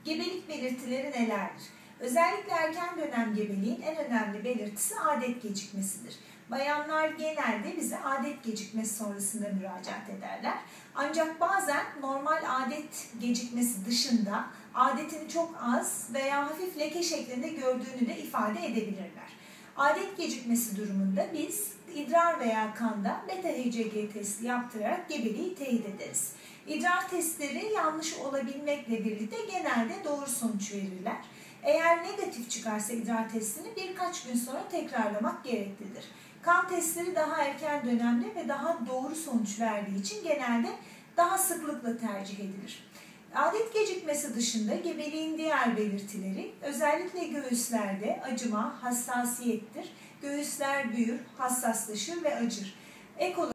Gebelik belirtileri nelerdir? Özellikle erken dönem gebeliğin en önemli belirtisi adet gecikmesidir. Bayanlar genelde bize adet gecikmesi sonrasında müracaat ederler. Ancak bazen normal adet gecikmesi dışında adetini çok az veya hafif leke şeklinde gördüğünü de ifade edebilirler. Adet gecikmesi durumunda biz idrar veya kanda beta-HCG testi yaptırarak gebeliği teyit ederiz. İdrar testleri yanlış olabilmekle birlikte genelde doğru sonuç verirler. Eğer negatif çıkarsa idrar testini birkaç gün sonra tekrarlamak gereklidir. Kan testleri daha erken dönemde ve daha doğru sonuç verdiği için genelde daha sıklıkla tercih edilir. Adet gecikmesi dışında gebeliğin diğer belirtileri özellikle göğüslerde acıma, hassasiyettir. Göğüsler büyür, hassaslaşır ve acır. Ek olarak